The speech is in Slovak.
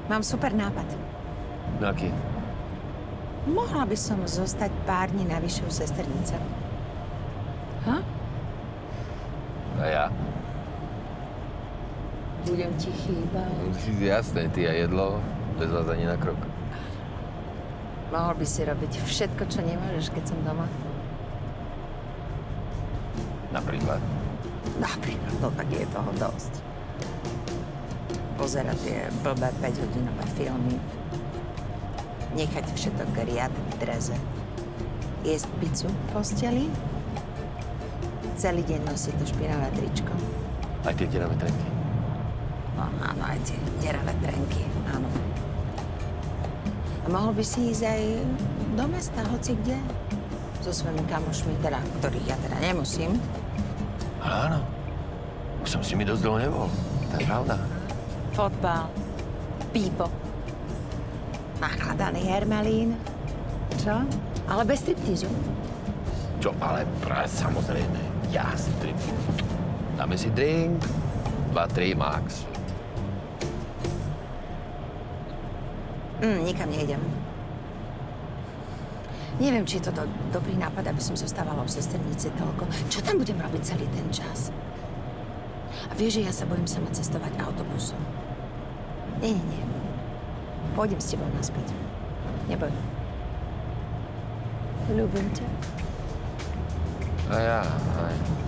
Mám super nápad. Aký? Mohla by som zostať pár dní navyše u sesternice. Ha? A ja? Budem ti chýbať. Jasné, ty a jedlo, bez vás ani na krok. Mohol by si robiť všetko, čo nemôžeš, keď som doma. Napríklad? Napríklad, no tak je toho dosť. Pozerať tie blbé 5-hodinové filmy. Nechať všetok riadne v dreze. Jesť pizzu v posteli. Celý deň nosiť to špinavé tričko. Aj tie deravé trenky? No áno, aj tie deravé trenky, áno. A mohol by si ísť aj do mesta, hoci kde. So svojimi kamošmi, ktorých ja teda nemusím. Ale áno. Už som s nimi dosť dlho nebol. To je pravda. Fotbal, pivo, nachladaný hermelín. Čo? Ale bez striptízu. Čo, ale samozrejme. Ja strip. Dáme si drink, 2-3 max. Nikam nejdem. Neviem, či je to dobrý nápad, aby som zostávala u sesternice toľko. Čo tam budem robiť celý ten čas? A vieš, že ja sa bojím sama cestovať autobusom. Nie. Pôjdem s tebou naspäť. Neboj. Ľúbim ťa. A ja, aj.